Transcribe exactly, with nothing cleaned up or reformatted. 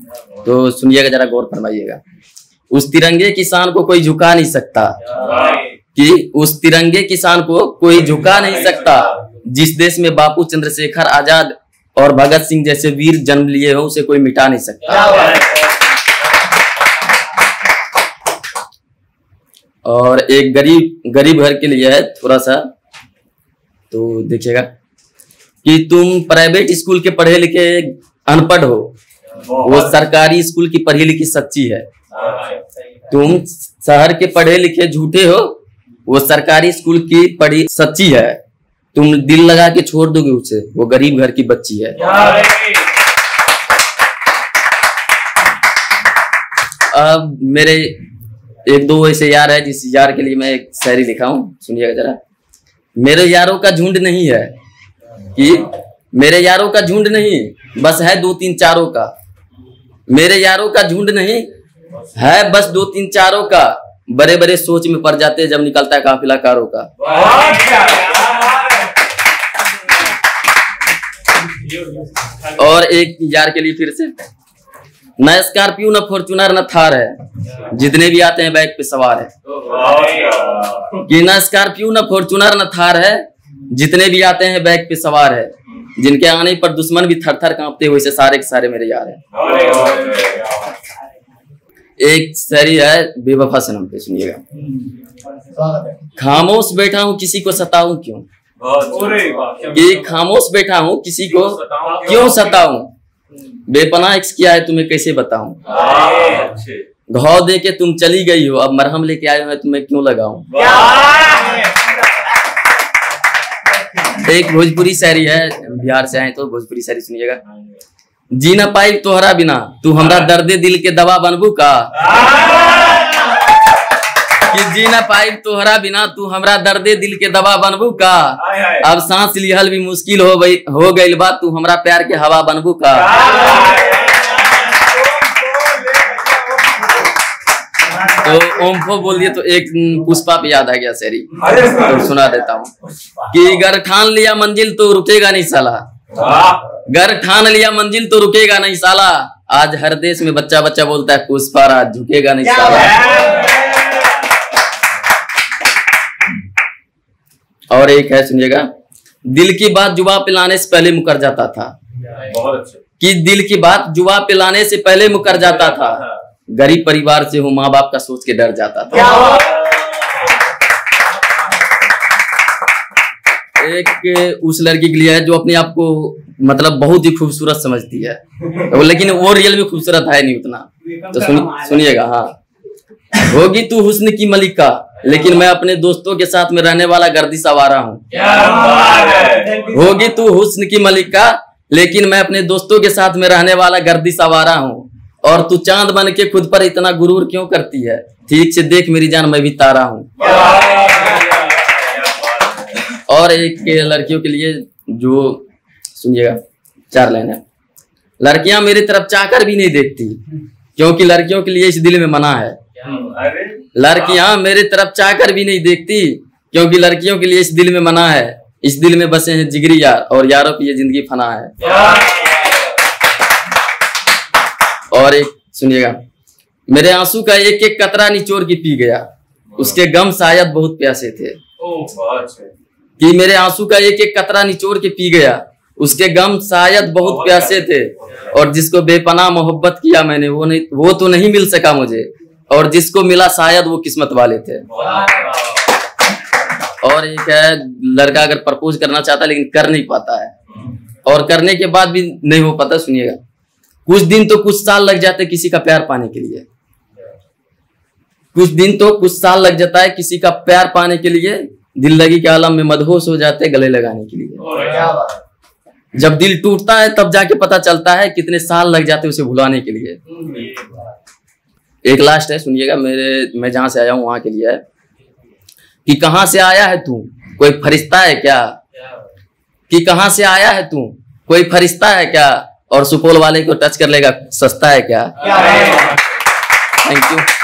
तो सुनिएगा, जरा गौर फरमाइएगा। उस तिरंगे किसान को कोई झुका नहीं सकता, कि उस तिरंगे किसान को कोई झुका नहीं सकता, जिस देश में बापू चंद्रशेखर आजाद और भगत सिंह जैसे वीर जन्म लिए हो उसे कोई मिटा नहीं सकता। और एक गरीब गरीब घर के लिए है थोड़ा सा, तो देखिएगा कि तुम प्राइवेट स्कूल के पढ़े लिखे अनपढ़ हो, वो सरकारी स्कूल की पढ़ी लिखी सच्ची है। तुम शहर के पढ़े लिखे झूठे हो, वो सरकारी स्कूल की पढ़ी सच्ची है। तुम दिल लगा के छोड़ दोगे उसे, वो गरीब घर की बच्ची है। अब मेरे एक दो ऐसे यार है जिस यार के लिए मैं एक शायरी लिखा हूँ, सुनिएगा जरा। मेरे यारों का झुंड नहीं है, कि मेरे यारों का झुंड नहीं, बस है दो तीन चारों का। मेरे यारों का झुंड नहीं है, बस दो तीन चारों का। बड़े बड़े सोच में पड़ जाते हैं जब निकलता है काफिला कारों का। और एक यार के लिए फिर से, न स्कॉर्पियो न फॉर्च्यूनर न थार है, जितने भी आते हैं बैग पे सवार है। कि न स्कॉर्पियो न फॉर्च्यूनर न थार है, जितने भी आते हैं बैग पे सवार है। जिनके आने पर दुश्मन भी थर थर कांपते, वैसे सारे के सारे मेरे यार हैं। एक शायरी है बेवफा सनम पे, सुनिएगा। खामोश बैठा हूँ किसी को सताऊं क्यों, कि खामोश बैठा हूँ किसी को क्यों सताऊं। बेपनाह इश्क किया है तुम्हें कैसे बताऊं। घाव दे के तुम चली गई हो, अब मरहम लेके आए हो तुम्हें क्यों लगाऊं। एक भोजपुरी शायरी है, बिहार से आए तो भोजपुरी शायरी सुनिएगा। जी न पाई तोहरा बिना, तू हमरा दर्दे दिल के दवा बनबू का। कि जी न पाई तोहरा बिना, तू हमरा दर्दे दिल के दवा बनबू का। अब सांस लिहल भी मुश्किल हो गई हो गई बा, तू हमरा प्यार के हवा बनबू का। तो ओम्फो बोल दिए तो एक पुष्पा पे याद आ गया शायरी, तो सुना देता हूँ। कि गर ठान लिया मंजिल तो रुकेगा नहीं साला, गर ठान लिया मंजिल तो रुकेगा नहीं साला। आज हर देश में बच्चा बच्चा बोलता है पुष्पा राज झुकेगा नहीं साला। और एक है सुनिएगा। दिल की बात जुबा पे लाने से पहले मुकर जाता था, कि दिल की बात जुबा पे लाने से पहले मुकर जाता था। गरीब परिवार से हूँ, माँ बाप का सोच के डर जाता था। एक उस लड़की के लिए है जो अपने आप को मतलब बहुत ही खूबसूरत समझती है, लेकिन वो रियल में खूबसूरत है नहीं उतना। तो सुन, सुनिएगा। हाँ, होगी तू हुस्न की मलिका, लेकिन मैं अपने दोस्तों के साथ में रहने वाला गर्दिश आवारा हूँ। होगी तू हुस्न की मलिका, लेकिन मैं अपने दोस्तों के साथ में रहने वाला गर्दिश आवारा हूँ। और तू चांद बन के खुद पर इतना गुरूर क्यों करती है, ठीक से देख मेरी जान मैं भी तारा हूँ। और एक लड़कियों के लिए जो सुनिएगा, चार लाइन है। लड़कियां मेरी तरफ चाहकर भी नहीं देखती, क्योंकि लड़कियों के लिए इस दिल में मना है। लड़कियां मेरी तरफ चाहकर भी नहीं देखती, क्योंकि लड़कियों के लिए इस दिल में मना है। इस दिल में बसे हैं जिगरी यार, और यारों की ये जिंदगी फना है। और एक सुनिएगा। मेरे आंसू का एक एक कतरा निचोड़ के पी गया, उसके गम शायद बहुत प्यासे थे। कि मेरे आंसू का एक एक कतरा निचोड़ के पी गया, उसके गम शायद बहुत प्यासे थे। और जिसको बेपनाह मोहब्बत किया मैंने, वो नहीं वो तो नहीं मिल सका मुझे, और जिसको मिला शायद वो किस्मत वाले थे। और एक है, लड़का अगर प्रपोज करना चाहता है लेकिन कर नहीं पाता है, और करने के बाद भी नहीं हो पाता। सुनिएगा। कुछ दिन तो कुछ साल लग जाते किसी का प्यार पाने के लिए, कुछ दिन तो कुछ साल लग जाता है किसी का प्यार पाने के लिए। दिल लगी के आलम में मदहोश हो जाते गले लगाने के लिए। जब दिल टूटता है तब जाके पता चलता है कितने साल लग जाते उसे भुलाने के लिए। एक लास्ट है सुनिएगा, मेरे मैं जहां से आया हूं वहां के लिए है। कि कहां से आया है तू, कोई फरिश्ता है क्या। कि कहां से आया है तू, कोई फरिश्ता है क्या, और सुपौल वाले को टच कर लेगा सस्ता है क्या। Thank you.